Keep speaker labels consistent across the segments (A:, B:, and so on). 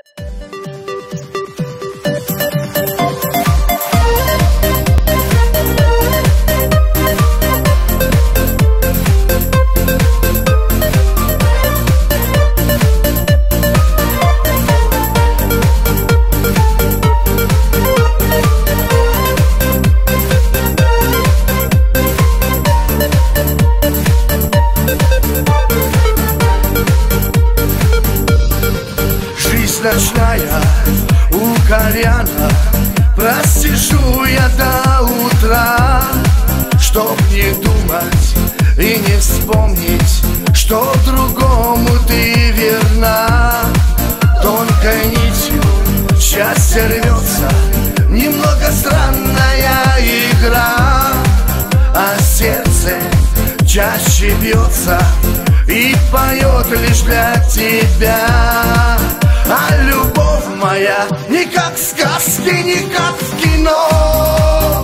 A: Ночная у кальяна, просижу я до утра, чтоб не думать и не вспомнить, что другому ты верна. Тонкой нитью счастье рвется, немного странная игра, а сердце чаще бьется и поет лишь для тебя. А любовь моя не как в сказке, не как в кино.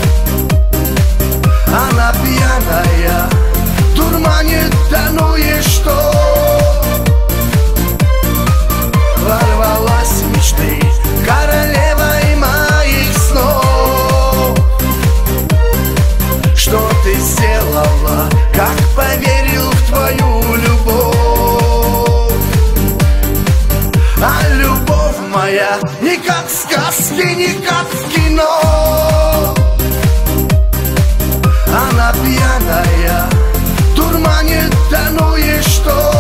A: Она пьяная, дурманит, да ну и что? Ворвалась в мечты королевой моих снов. Что ты сделала, как поверил в твою любовь? А любовь моя не как в сказке, не как в кино. Она пьяная, дурманит, да ну и что?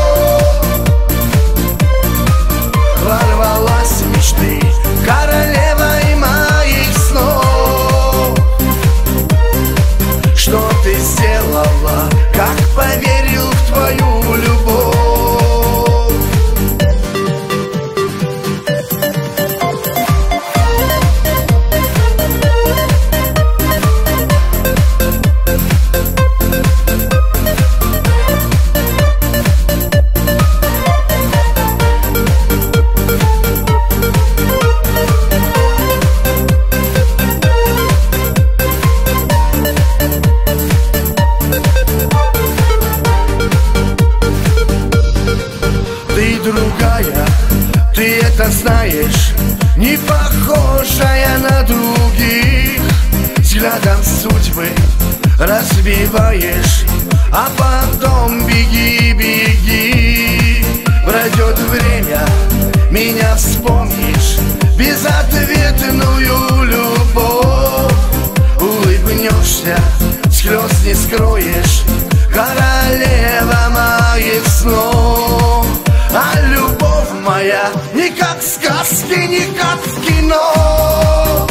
A: Ворвалась в мечты королевой моих снов. Что ты сделала, как поверил в твою любовь? Другая, ты это знаешь, не похожая на других. Взглядом судьбы разбиваешь, а потом беги, беги. Пройдет время, меня вспомнишь, безответную любовь. Улыбнешься, слез не скроешь, королева моих снов. А любовь моя не как в сказке, не как в кино.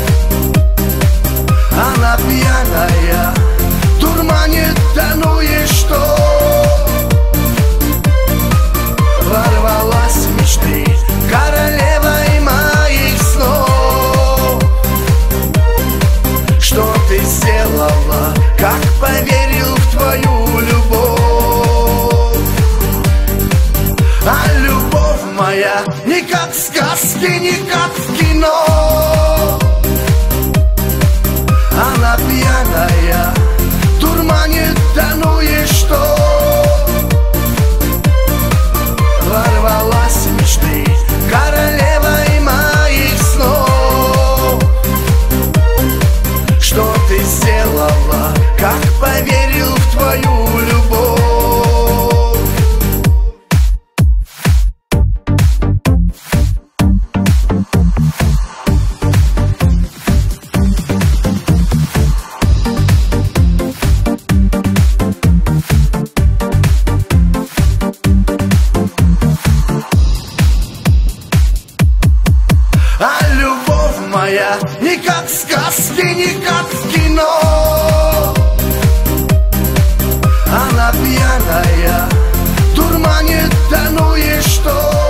A: Она пьяная, дурманит, да ну и что? Ворвалась в мечты королевой моих снов. Что ты сделала, как поверил в твою любовь? А любовь моя не как в сказке, не как в кино. Она пьяная, дурманит, да ну и что? Ворвалась в мечты королевой моих снов. Что ты сделала, как поверил в твою любовь? А любовь моя не как в сказке, не как в кино. Она пьяная, дурманит, да ну и что?